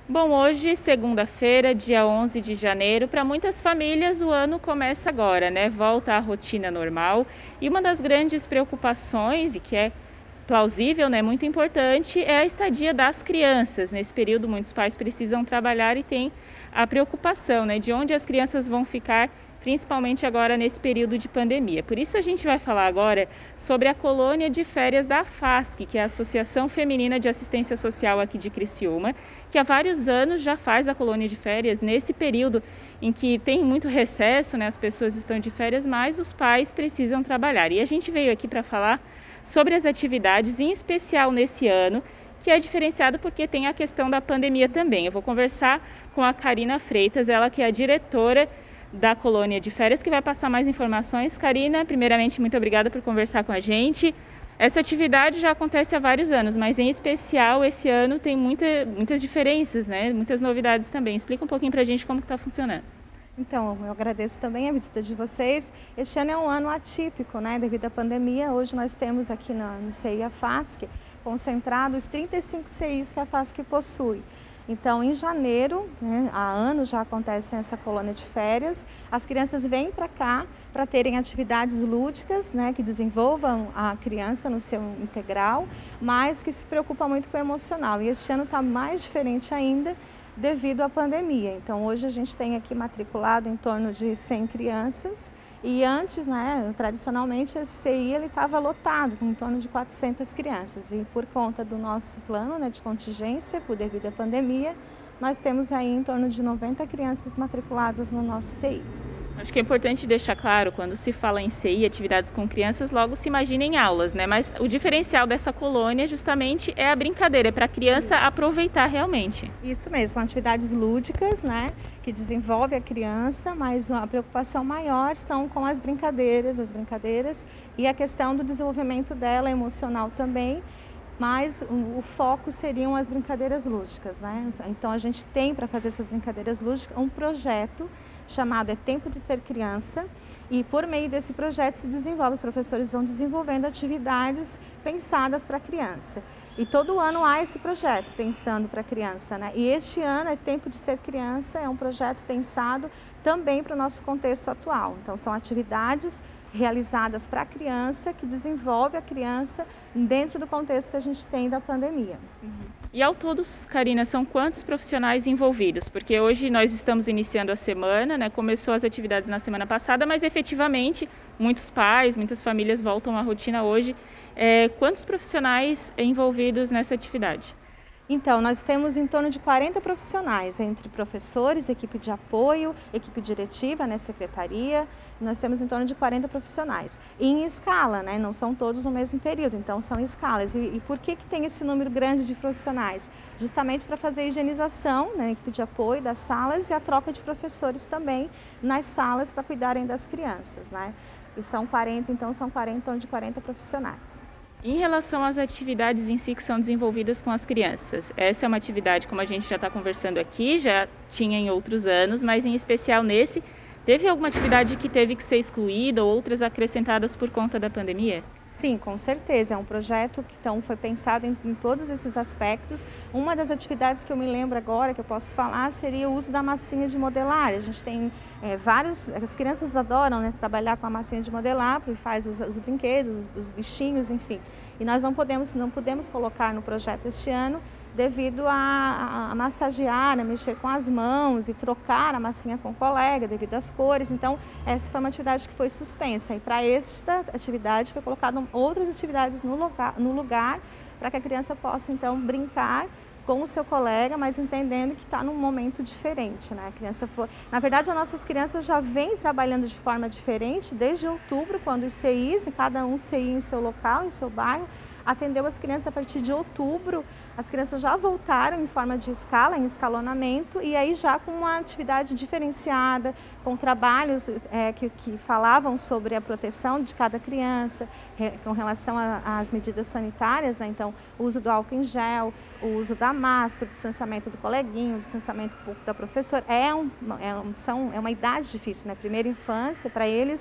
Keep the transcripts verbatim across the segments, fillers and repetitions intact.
Bom, hoje, segunda-feira, dia onze de janeiro, para muitas famílias o ano começa agora, né? Volta à rotina normal. E uma das grandes preocupações, e que é plausível, né, muito importante, é a estadia das crianças. Nesse período, muitos pais precisam trabalhar e tem a preocupação, né, de onde as crianças vão ficar, principalmente agora nesse período de pandemia. Por isso a gente vai falar agora sobre a colônia de férias da AFASC, que é a Associação Feminina de Assistência Social aqui de Criciúma, que há vários anos já faz a colônia de férias nesse período em que tem muito recesso, né, as pessoas estão de férias, mas os pais precisam trabalhar. E a gente veio aqui para falar sobre as atividades, em especial nesse ano, que é diferenciado porque tem a questão da pandemia também. Eu vou conversar com a Karina Freitas, ela que é a diretora da colônia de férias, que vai passar mais informações. Karina, primeiramente, muito obrigada por conversar com a gente. Essa atividade já acontece há vários anos, mas em especial esse ano tem muita, muitas diferenças, né? Muitas novidades também. Explica um pouquinho para a gente como está funcionando. Então, eu agradeço também a visita de vocês. Este ano é um ano atípico, né, devido à pandemia. Hoje nós temos aqui no, no C I AFASC concentrados os trinta e cinco C Is que a AFASC possui. Então, em janeiro, né, há anos já acontece essa colônia de férias, as crianças vêm para cá para terem atividades lúdicas, né, que desenvolvam a criança no seu integral, mas que se preocupa muito com o emocional. E este ano está mais diferente ainda, devido à pandemia. Então, hoje a gente tem aqui matriculado em torno de cem crianças e antes, né, tradicionalmente, esse C I estava lotado, com em torno de quatrocentas crianças. E por conta do nosso plano, né, de contingência, por devido à pandemia, nós temos aí em torno de noventa crianças matriculadas no nosso C I. Acho que é importante deixar claro, quando se fala em C I, atividades com crianças, logo se imagina em aulas, né? Mas o diferencial dessa colônia justamente é a brincadeira, é para a criança Isso. aproveitar realmente. Isso mesmo, são atividades lúdicas, né? Que desenvolve a criança, mas a preocupação maior são com as brincadeiras, as brincadeiras e a questão do desenvolvimento dela emocional também. Mas o foco seriam as brincadeiras lúdicas, né? Então a gente tem para fazer essas brincadeiras lúdicas um projeto chamado É Tempo de Ser Criança e por meio desse projeto se desenvolve, os professores vão desenvolvendo atividades pensadas para a criança. E todo ano há esse projeto pensando para a criança, né? E este ano É Tempo de Ser Criança é um projeto pensado também para o nosso contexto atual. Então são atividades realizadas para a criança, que desenvolve a criança dentro do contexto que a gente tem da pandemia. Uhum. E ao todo, Karina, são quantos profissionais envolvidos? Porque hoje nós estamos iniciando a semana, né? Começou as atividades na semana passada, mas efetivamente muitos pais, muitas famílias voltam à rotina hoje. É, quantos profissionais envolvidos nessa atividade? Então, nós temos em torno de quarenta profissionais, entre professores, equipe de apoio, equipe diretiva, né, secretaria, nós temos em torno de quarenta profissionais. E em escala, né, não são todos no mesmo período, então são escalas. E, e por que que tem esse número grande de profissionais? Justamente para fazer a higienização, né, equipe de apoio das salas e a troca de professores também nas salas para cuidarem das crianças, né? E são quarenta, então são quarenta, em torno de quarenta profissionais. Em relação às atividades em si que são desenvolvidas com as crianças, essa é uma atividade, como a gente já está conversando aqui, já tinha em outros anos, mas em especial nesse, teve alguma atividade que teve que ser excluída ou outras acrescentadas por conta da pandemia? Sim, com certeza. É um projeto que então, foi pensado em, em todos esses aspectos. Uma das atividades que eu me lembro agora, que eu posso falar, seria o uso da massinha de modelar. A gente tem é, vários... As crianças adoram, né, trabalhar com a massinha de modelar, porque faz os, os brinquedos, os, os bichinhos, enfim. E nós não podemos, não podemos colocar no projeto este ano, devido a, a, a massagear, né, mexer com as mãos e trocar a massinha com o colega, devido às cores. Então, essa foi uma atividade que foi suspensa. E para esta atividade foi colocado outras atividades no lugar, no lugar para que a criança possa, então, brincar com o seu colega, mas entendendo que está num momento diferente, né? A criança for... Na verdade, as nossas crianças já vêm trabalhando de forma diferente desde outubro, quando os C Is, cada um C I em seu local, em seu bairro, atendeu as crianças a partir de outubro. As crianças já voltaram em forma de escala, em escalonamento, e aí já com uma atividade diferenciada, com trabalhos é, que, que falavam sobre a proteção de cada criança, re, com relação às medidas sanitárias, né? Então, o uso do álcool em gel, o uso da máscara, o distanciamento do coleguinho, o distanciamento da professora. É, um, é, um, são, é uma idade difícil, né? Primeira infância, para eles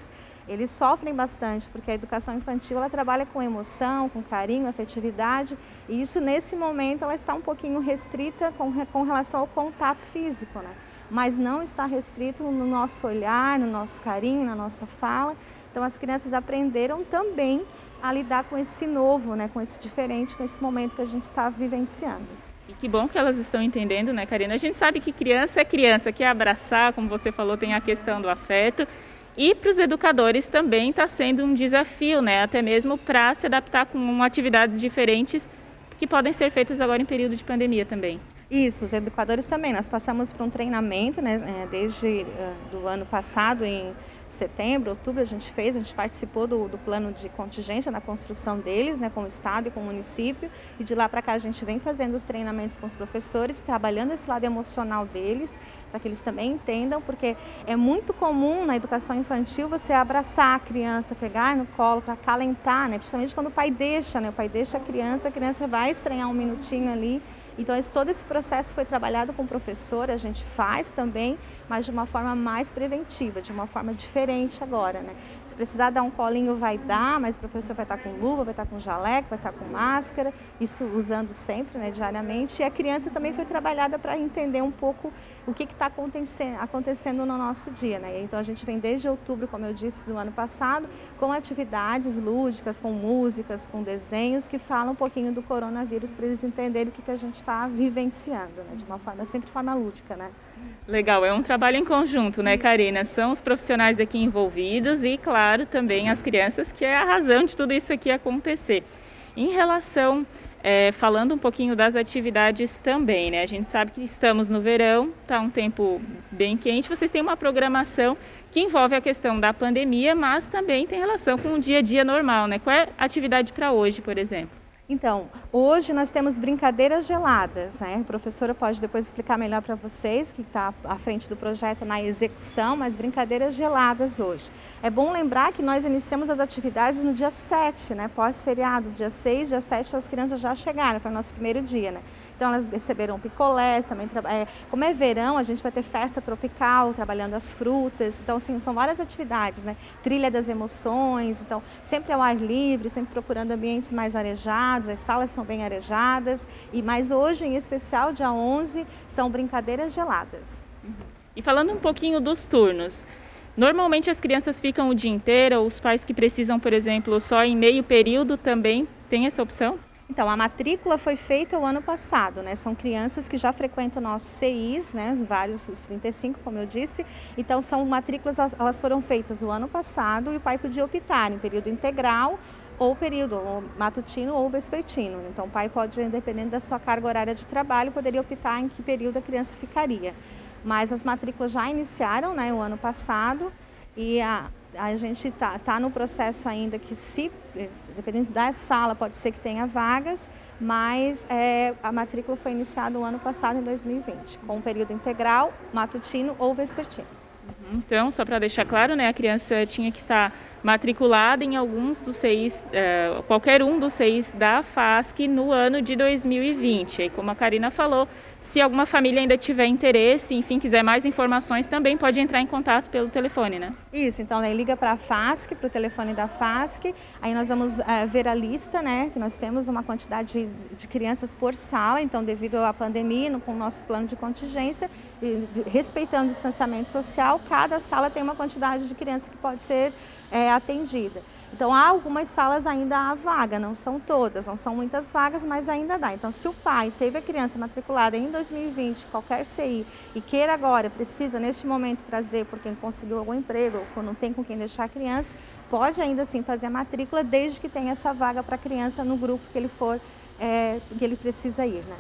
eles sofrem bastante, porque a educação infantil ela trabalha com emoção, com carinho, afetividade, e isso nesse momento ela está um pouquinho restrita com, com relação ao contato físico, né? Mas não está restrito no nosso olhar, no nosso carinho, na nossa fala. Então as crianças aprenderam também a lidar com esse novo, né? Com esse diferente, com esse momento que a gente está vivenciando. E que bom que elas estão entendendo, né, Karina? A gente sabe que criança é criança, quer abraçar, como você falou, tem a questão do afeto. E para os educadores também está sendo um desafio, né? Até mesmo para se adaptar com atividades diferentes que podem ser feitas agora em período de pandemia também. Isso, os educadores também. Nós passamos por um treinamento, né, desde uh, do ano passado, em setembro, outubro, a gente fez, a gente participou do, do plano de contingência na construção deles, né, com o Estado e com o município, e de lá para cá a gente vem fazendo os treinamentos com os professores, trabalhando esse lado emocional deles, para que eles também entendam, porque é muito comum na educação infantil você abraçar a criança, pegar no colo para acalentar, né, principalmente quando o pai deixa, né, o pai deixa a criança, a criança vai estranhar um minutinho ali. Então, esse, todo esse processo foi trabalhado com o professor, a gente faz também, mas de uma forma mais preventiva, de uma forma diferente agora, né? Se precisar dar um colinho, vai dar, mas o professor vai estar com luva, vai estar com jaleco, vai estar com máscara, isso usando sempre, né, diariamente. E a criança também foi trabalhada para entender um pouco o que está acontecendo, acontecendo no nosso dia, né? Então, a gente vem desde outubro, como eu disse, do ano passado, com atividades lúdicas, com músicas, com desenhos que falam um pouquinho do coronavírus para eles entenderem o que, que a gente está vivenciando, né? De uma forma, sempre de forma lúdica, né? Legal, é um trabalho em conjunto, né, Karina? São os profissionais aqui envolvidos e, claro, também as crianças, que é a razão de tudo isso aqui acontecer. Em relação, é, falando um pouquinho das atividades também, né? A gente sabe que estamos no verão, está um tempo bem quente, vocês têm uma programação que envolve a questão da pandemia, mas também tem relação com o dia a dia normal, né? Qual é a atividade para hoje, por exemplo? Então, hoje nós temos brincadeiras geladas, né? A professora pode depois explicar melhor para vocês, que está à frente do projeto na execução, mas brincadeiras geladas hoje. É bom lembrar que nós iniciamos as atividades no dia sete, né? Pós-feriado, dia seis, dia sete as crianças já chegaram, foi o nosso primeiro dia, né? Então elas receberam picolés, também, é, como é verão, a gente vai ter festa tropical, trabalhando as frutas, então assim, são várias atividades, né? Trilha das emoções, então sempre ao ar livre, sempre procurando ambientes mais arejados, as salas são bem arejadas, e mas hoje em especial, dia onze, são brincadeiras geladas. E falando um pouquinho dos turnos, normalmente as crianças ficam o dia inteiro, ou os pais que precisam, por exemplo, só em meio período também tem essa opção? Então, a matrícula foi feita o ano passado, né? São crianças que já frequentam nossos C Is, né? Vários, os trinta e cinco, como eu disse. Então, são matrículas, elas foram feitas o ano passado e o pai podia optar em período integral ou período ou matutino ou vespertino. Então, o pai pode, dependendo da sua carga horária de trabalho, poderia optar em que período a criança ficaria. Mas as matrículas já iniciaram, né, o ano passado, e a, a gente está tá no processo ainda que, se dependendo da sala, pode ser que tenha vagas, mas é, a matrícula foi iniciada o ano passado, em dois mil e vinte, com um período integral, matutino ou vespertino. Então, só para deixar claro, né, a criança tinha que estar matriculada em alguns dos C Is, eh, qualquer um dos C Is da FASC no ano de dois mil e vinte. E como a Karina falou, se alguma família ainda tiver interesse, enfim, quiser mais informações, também pode entrar em contato pelo telefone, né? Isso, então aí liga para a FASC, para o telefone da FASC, aí nós vamos é, ver a lista, né, que nós temos uma quantidade de, de crianças por sala, então devido à pandemia, no, com o nosso plano de contingência, e, de, respeitando o distanciamento social, cada sala tem uma quantidade de crianças que pode ser é, atendida. Então, há algumas salas ainda há vaga, não são todas, não são muitas vagas, mas ainda dá. Então, se o pai teve a criança matriculada em dois mil e vinte, qualquer C I, e queira agora, precisa neste momento trazer porque conseguiu algum emprego ou não tem com quem deixar a criança, pode ainda assim fazer a matrícula, desde que tenha essa vaga para a criança no grupo que ele for, é, que ele precisa ir, né?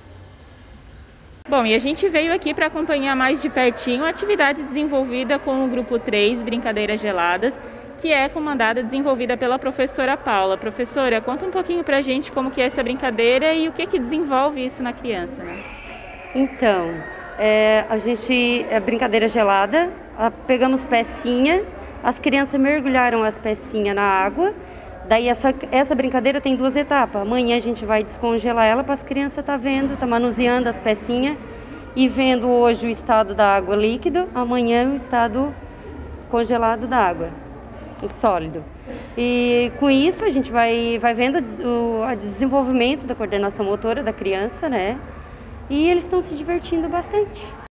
Bom, e a gente veio aqui para acompanhar mais de pertinho a atividade desenvolvida com o Grupo três, Brincadeiras Geladas, que é comandada e desenvolvida pela professora Paula. Professora, conta um pouquinho para a gente como que é essa brincadeira e o que que desenvolve isso na criança, né? Então, é, a gente, é brincadeira gelada, a, pegamos pecinha, as crianças mergulharam as pecinhas na água, daí essa, essa brincadeira tem duas etapas. Amanhã a gente vai descongelar ela para as crianças estar tá vendo, tá manuseando as pecinhas e vendo hoje o estado da água líquido, amanhã o estado congelado da água. o sólido. E com isso a gente vai, vai vendo o, o desenvolvimento da coordenação motora da criança, né? E eles estão se divertindo bastante.